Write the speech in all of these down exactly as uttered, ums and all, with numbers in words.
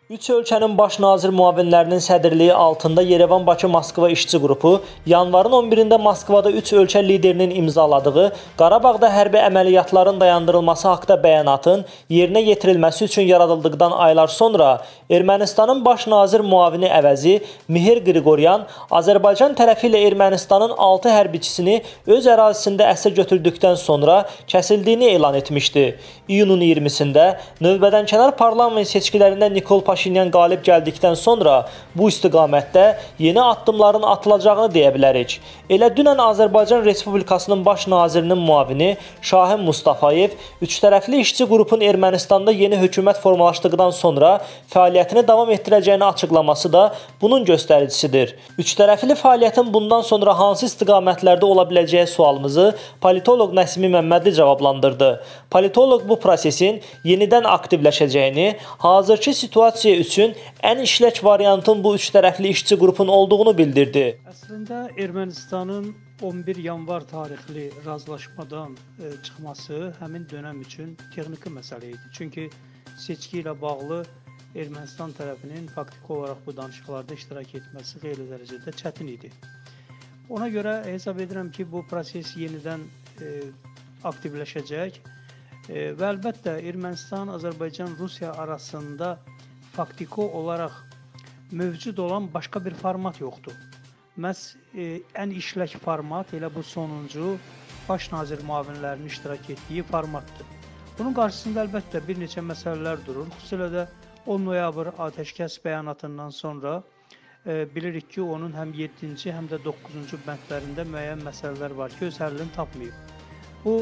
Üç ölkənin baş nazir müavinlərinin sədrliyi altında Yerevan-Bakı-Moskva işçi qrupu yanvarın on birində Moskvada üç ölkə liderinin imzaladığı Qarabağda hərbi əməliyyatların dayandırılması haqqında bəyanatın yerinə yetirilməsi üçün yaradıldıqdan aylar sonra Ermənistanın baş nazir müavini əvəzi Mihir Qriqoryan Azərbaycan tərəfi ilə Ermənistanın altı hərbiçisini öz ərazisində əsir götürdükdən sonra kəsildiyini elan etmişdi. İyunun iyirmisində növbədənkənar parlament seçkilərində Nikol Paşinyan qalib gəldikdən sonra bu istiqamətdə yeni addımların atılacağını deyə bilərik. Elə dünən Azərbaycan Respublikasının baş nazirinin müavini Şahin Mustafayev üçtərəfli işçi qrupun Ermənistanda yeni hökumət formalaşdıqdan sonra fəaliyyətini davam etdirəcəyini açıqlaması da bunun göstəricisidir. Üçtərəfli fəaliyyətin bundan sonra hansı istiqamətlərdə ola biləcəyi sualımızı politoloq Nəsimi Məmmədli cavablandırdı. Politoloq bu prosesin yenidən aktivləşəcəyini, hazırki situasiya üçün ən işlək variantın bu üç tərəfli işçi qrupun olduğunu bildirdi. Əslində Ermənistanın on bir yanvar tarixli razılaşmadan e, çıxması həmin dönəm üçün texniki məsələ idi. Çünki seçki ilə bağlı Ermənistan tərəfinin faktiki olaraq bu danışıqlarda iştirak etməsi xeyli dərəcədə çətin idi. Ona görə hesab edirəm ki, bu proses yenidən e, aktivləşəcək e, və əlbəttə Ermənistan, Azərbaycan, Rusiya arasında faktiki olaraq mövcud olan başqa bir format yoxdur. Məhz e, ən işlək format elə bu sonuncu baş nazir müavinlərinin iştirak etdiyi formatdır. Bunun qarşısında əlbəttə bir neçə məsələlər durur. Xüsusilə də on noyabr atəşkəs bəyanatından sonra e, bilirik ki, onun həm yeddinci, həm də doqquzuncu bəndlərində müəyyən məsələlər var ki, öz həllini tapmayıb. Bu,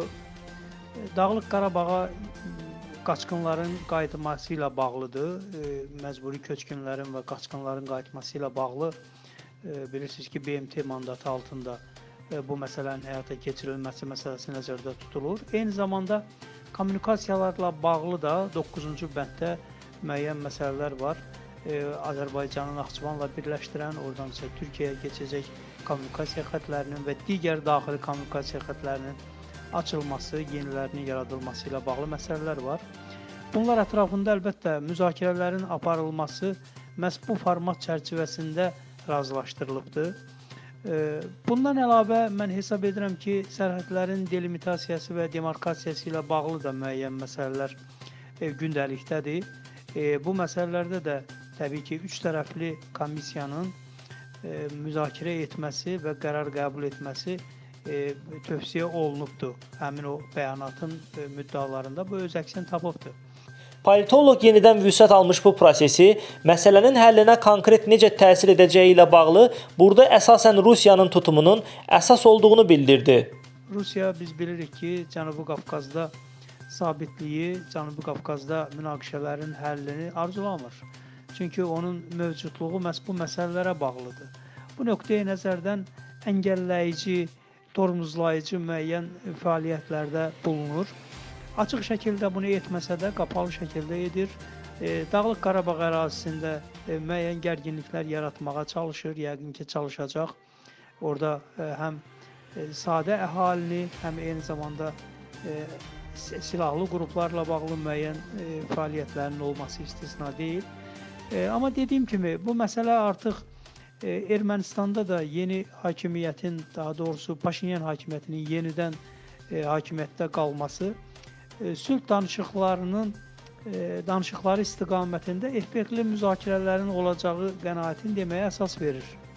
e, Dağlıq Qarabağa qaçqınların qayıtması ilə bağlıdır. E, məcburi köçkünlərin və qaçqınların qayıtması ilə bağlı e, bilirsiniz ki, B M T mandatı altında e, bu məsələnin həyata keçirilməsi məsələsi nəzərdə tutulur. Eyni zamanda kommunikasiyalarla bağlı da doqquzuncu bənddə müəyyən məsələlər var. E, Azərbaycanın Naxçıvanla birləşdirən, oradan isə Türkiyəyə keçəcək kommunikasiya xətlərinin və digər daxili kommunikasiya xətlərinin açılması, yenilərinin yaradılması ilə bağlı məsələlər var. Bunlar ətrafında əlbəttə müzakirələrin aparılması məhz bu format çərçivəsində razılaşdırılıbdır. Bundan əlavə mən hesab edirəm ki, sərhədlərin delimitasiyası və demarkasiyası ilə bağlı da müəyyən məsələlər gündəlikdədir. Bu məsələlərdə də təbii ki, üç tərəfli komissiyanın müzakirə etməsi və qərar qəbul etməsi E, tövsiyə olunubdur. Həmin o bəyanatın e, müddalarında bu öz əksini tapıbdır. Politoloq yenidən vüsət almış bu prosesi məsələnin həllinə konkret necə təsir edəcəyi ilə bağlı burada əsasən Rusiyanın tutumunun əsas olduğunu bildirdi. Rusiya biz bilirik ki, Cənubi Qafqazda sabitliyi, Cənubi Qafqazda münaqişələrin həllini arzulamır. Çünki onun mövcudluğu məhz bu məsələlərə bağlıdır. Bu nöqteyi nəzərdən əngəlləyici, tormuzlayıcı müəyyən fəaliyyətlərdə bulunur. Açıq şəkildə bunu etməsə də qapalı şəkildə edir. E, Dağlıq Qarabağ ərazisində e, müəyyən gərginliklər yaratmağa çalışır, yəqin ki çalışacaq. Orada e, həm e, sadə əhalini, həm eyni zamanda e, silahlı qruplarla bağlı müəyyən e, fəaliyyətlərin olması istisna deyil. E, amma dediyim kimi bu məsələ artıq Ermənistanda da yeni hakimiyyətin, daha doğrusu Paşinyan hakimiyyətinin yenidən e, hakimiyyətdə qalması e, sülh danışıqlarının e, danışıqları istiqamətində effektli müzakirələrin olacağı qənaətini deməyə əsas verir.